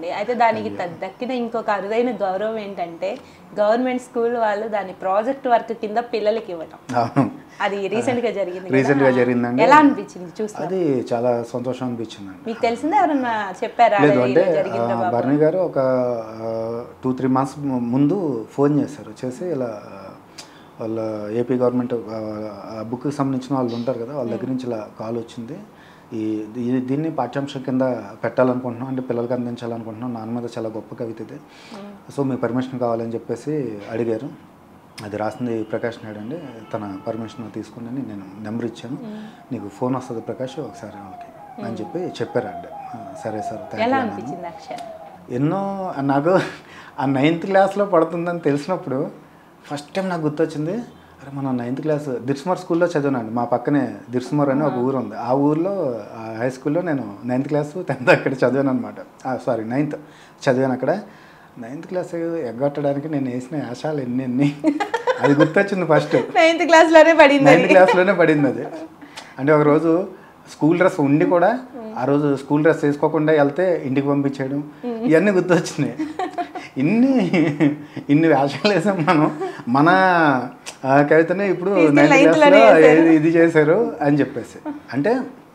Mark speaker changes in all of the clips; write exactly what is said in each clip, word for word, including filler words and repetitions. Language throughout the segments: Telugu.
Speaker 1: అయితే దానికి దక్కిన ఇంకొక అరుదైన గౌరవం ఏంటంటే గవర్నమెంట్ స్కూల్ వాళ్ళు దాని ప్రాజెక్ట్ వర్క్ కింద పిల్లలకి ఇవ్వటం. అది రీసెంట్ గా జరిగింది.
Speaker 2: రీసెంట్ గా జరిగిందండి.
Speaker 1: ఎలా అనిపించింది చూస్తే?
Speaker 2: అది చాలా సంతోషం అనిపించింది.
Speaker 1: మీకు తెలిసిందా ఎవరన్నా చెప్పారా?
Speaker 2: లేదు అంటే భరణి గారు ఒక టూ త్రీ మంత్స్ ముందు ఫోన్ చేశారు. చేసి ఇలా వాళ్ళ ఏపీ గవర్నమెంట్ బుక్కి సంబంధించిన వాళ్ళు ఉంటారు కదా, వాళ్ళ దగ్గర నుంచి ఇలా కాల్ వచ్చింది. ఈ దీన్ని పాఠ్యాంశం కింద పెట్టాలనుకుంటున్నాం అంటే పిల్లలకి అందించాలనుకుంటున్నాం, నాన్న మీద చాలా గొప్ప కవిత ఇది, సో మీ పర్మిషన్ కావాలని చెప్పేసి అడిగారు. అది రాసింది ప్రకాష్ నాయుడు అండి. తన పర్మిషన్ తీసుకుని నేను నెంబర్ ఇచ్చాను, నీకు ఫోన్ వస్తుంది ప్రకాష్ ఒకసారి వాళ్ళకి అని చెప్పి చెప్పారండి. సరే సార్ థ్యాంక్ యూ. ఎన్నో నాకు ఆ నైన్త్ క్లాస్లో పడుతుందని తెలిసినప్పుడు ఫస్ట్ టైం నాకు గుర్తొచ్చింది, అరే మనం నైన్త్ క్లాస్ దిర్స్మర్ స్కూల్లో చదివానండి. మా పక్కనే దిర్స్మర్ అని ఒక ఊరు ఉంది. ఆ ఊర్లో హై స్కూల్లో నేను నైన్త్ క్లాస్ టెన్త్ అక్కడ చదివాను అనమాట. సారీ నైన్త్ చదివాను అక్కడ. నైన్త్ క్లాస్ ఎగ్గొట్టడానికి నేను వేసిన ఆశాలు ఎన్ని ఎన్ని అది గుర్తొచ్చింది ఫస్ట్.
Speaker 1: నైన్త్ క్లాస్లోనే పడింది
Speaker 2: నైన్త్ క్లాస్లోనే పడింది అది. అంటే ఒకరోజు స్కూల్ డ్రెస్ ఉండి కూడా ఆ రోజు స్కూల్ డ్రెస్ వేసుకోకుండా వెళ్తే ఇంటికి పంపించేయడం ఇవన్నీ గుర్తొచ్చినాయి. ఇన్ని ఇన్ని వేషాలు వేసాం మనం. మన కవితనే ఇప్పుడు నైన్త్ క్లాస్లో ఇది చేశారు అని చెప్పేసి. అంటే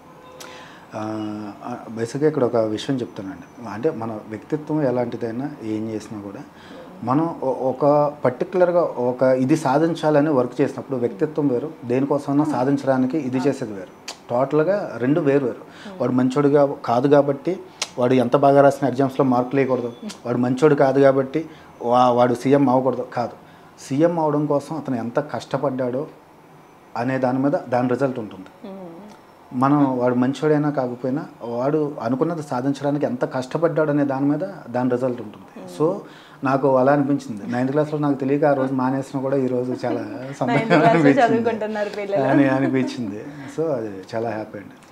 Speaker 2: బేసిక్గా ఇక్కడ ఒక విషయం చెప్తానండి. అంటే మన వ్యక్తిత్వం ఎలాంటిదైనా ఏం చేసినా కూడా మనం ఒక పర్టికులర్గా ఒక ఇది సాధించాలని వర్క్ చేసినప్పుడు వ్యక్తిత్వం వేరు, దేనికోసమైనా సాధించడానికి ఇది చేసేది వేరు. టోటల్గా రెండు వేరు వేరు. వాడు మంచోడుగా కాదు కాబట్టి వాడు ఎంత బాగా రాసిన ఎగ్జామ్స్లో మార్కులు వేయకూడదు, వాడు మంచోడు కాదు కాబట్టి వా వాడు సీఎం అవ్వకూడదు కాదు. సీఎం అవడం కోసం అతను ఎంత కష్టపడ్డాడో అనే దాని మీద దాని రిజల్ట్ ఉంటుంది. మనం వాడు మంచోడైనా కాకపోయినా వాడు అనుకున్నది సాధించడానికి ఎంత కష్టపడ్డాడు అనే దాని మీద దాని రిజల్ట్ ఉంటుంది. సో నాకు అలా అనిపించింది. నైన్త్ క్లాస్లో నాకు తెలియక ఆ రోజు మానేసిన కూడా ఈరోజు చాలా సంతోషంగా అనిపించింది అని అనిపించింది. సో అది చాలా హ్యాపీ అండి.